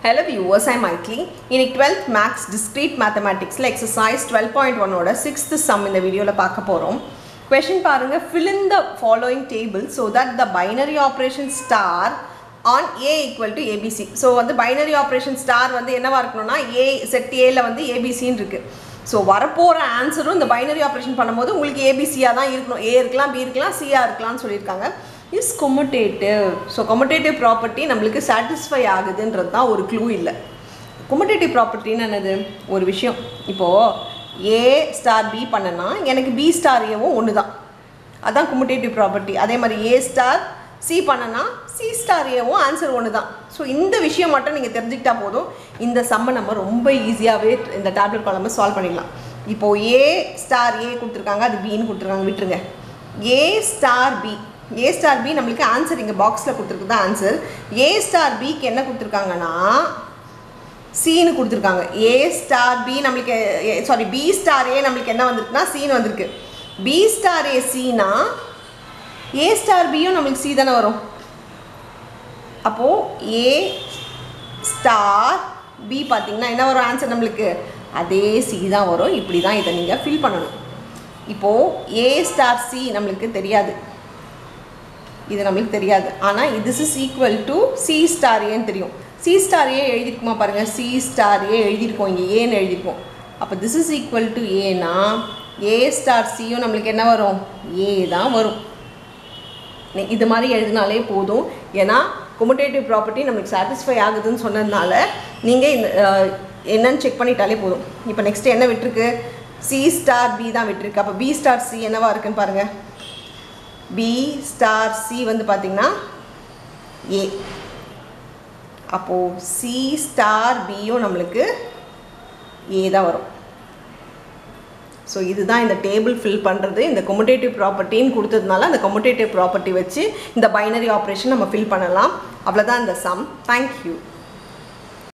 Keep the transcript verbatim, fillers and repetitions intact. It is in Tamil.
Hello viewers, I am Maitli. In twelfth Max Discrete Mathematics exercise twelve point one oda sixth sum in the video la paaka porom. Question parunga, fill in the following table so that the binary operation star on A equal to A B C. So the binary operation star வந்து என்னவா இருக்கணும்னா A set A ல வந்து A B C ன்னு இருக்கு. So வரப்போற ஆன்சரும் இந்த binary operation பண்ணும்போது உங்களுக்கு A B C ஆ தான் இருக்கணும். A இருக்கலாம், B இருக்கலாம், C ஆ இருக்கலாம்னு சொல்லிருக்காங்க. is commutative. So commutative property நம்மளுக்கு satisfy ஆகுதுன்றது தான் ஒரு க்ளூ இல்ல. commutative property என்னது? ஒரு விஷயம். இப்போ A star B பண்ணனா எனக்கு B star A வும் ஒண்ணுதான். அதான் commutative property. அதே மாதிரி A star C பண்ணனா C star A வும் ஆன்சர் ஒண்ணுதான். சோ இந்த விஷயம் மட்டும் நீங்க தெரிஞ்சிட்டா போதும். இந்த சம்ம நம்ம ரொம்ப ஈஸியாவே இந்த டேப்லெட் காலம்ப சால்வ் பண்ணிடலாம். இப்போ A star A கொடுத்திருக்காங்க, அது B ன்னு கொடுத்திருக்காங்க, விட்டுருங்க. A star B A star B நம்மளுக்கு ஆன்சர் இங்க பாக்ஸ்ல கொடுத்திருக்குது ஆன்சர். A star B க்கு என்ன கொடுத்திருக்காங்கன்னா C ன்னு கொடுத்திருக்காங்க. A star B நம்மளுக்கு சாரி B star A நம்மளுக்கு என்ன வந்திருக்குனா C ன்னு வந்திருக்கு. B star A C னா A star B யும் நம்மளுக்கு C தான வரும். அப்போ A star B பாத்தீங்கன்னா என்ன வரும் ஆன்சர் நம்மளுக்கு? அதே C தான் வரும். இப்படி தான் இத நீங்க ஃபில் பண்ணனும். இப்போ A star C நம்மளுக்கு தெரியாது. இது நமக்கு தெரியாது. ஆனா this is equal to C star A ன்னு தெரியும். C star A எழுதிருக்குமா பாருங்க. C star A எழுதிருக்கோம், இங்க A ன்னு எழுதிருக்கோம். அப்ப this is equal to A னா A star C யும் நமக்கு என்ன வரும்? A தான் வரும். இது மாதிரி எழுதினாலே போதும். ஏனா commutative property நமக்கு satisfy ஆகுதுன்னு சொன்னதனால நீங்க என்னன்னு செக் பண்ணிட்டாலே போதும். இப்போ நெக்ஸ்ட் என்ன விட்டுருக்கு? C star B தான் விட்டுருக்கு. அப்ப B star C என்னவா இருக்குன்னு பாருங்க. B star C வந்து பாத்தீங்கன்னா A. அப்போ C star B யும் நமக்கு A தான் வரும். சோ இதுதான் இந்த டேபிள் ஃபில் பண்றது. இந்த commutative property ன்னு கொடுத்ததனால அந்த commutative property வச்சு இந்த binary operation நம்ம ஃபில் பண்ணலாம். அவ்வளவுதான் இந்த sum. Thank you.